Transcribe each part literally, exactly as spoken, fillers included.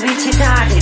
sweetie daddy.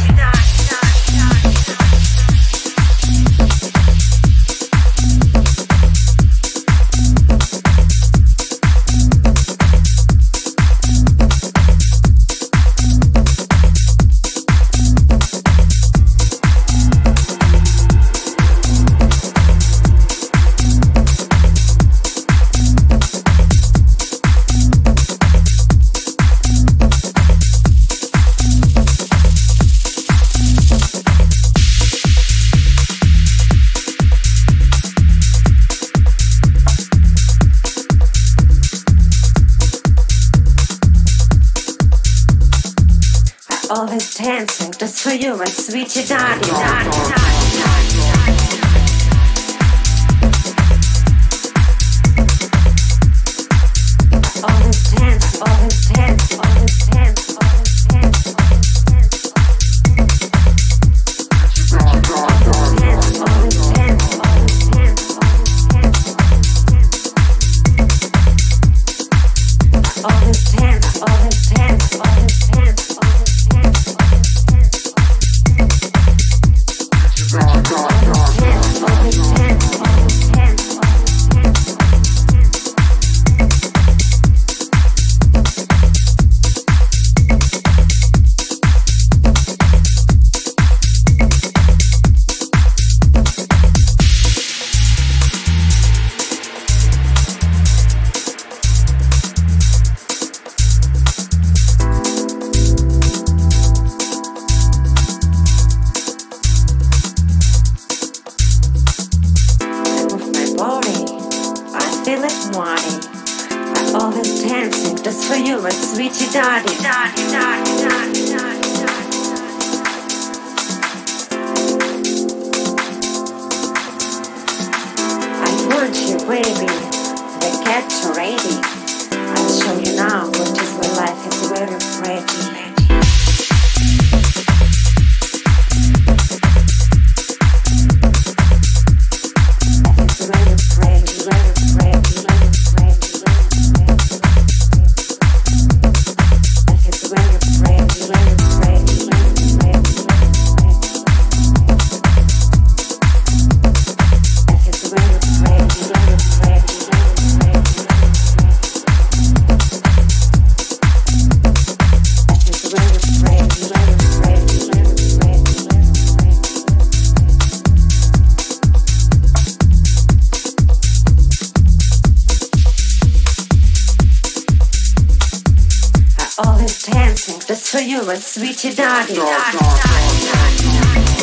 Always dancing just for you and sweetie daddy, daddy, daddy, daddy. Always dance, always dance, always dance, always dance, always dance. Always dance, always dance, always dance, always dance. Always dance, always dance, always dance, always dance. Sweetie daddy, daddy, daddy, daddy, daddy, daddy. I want you, baby. The get you ready. I'll show you now what is my life is very pretty. Always dancing just for you and sweetie daddy, daddy, daddy, daddy, daddy.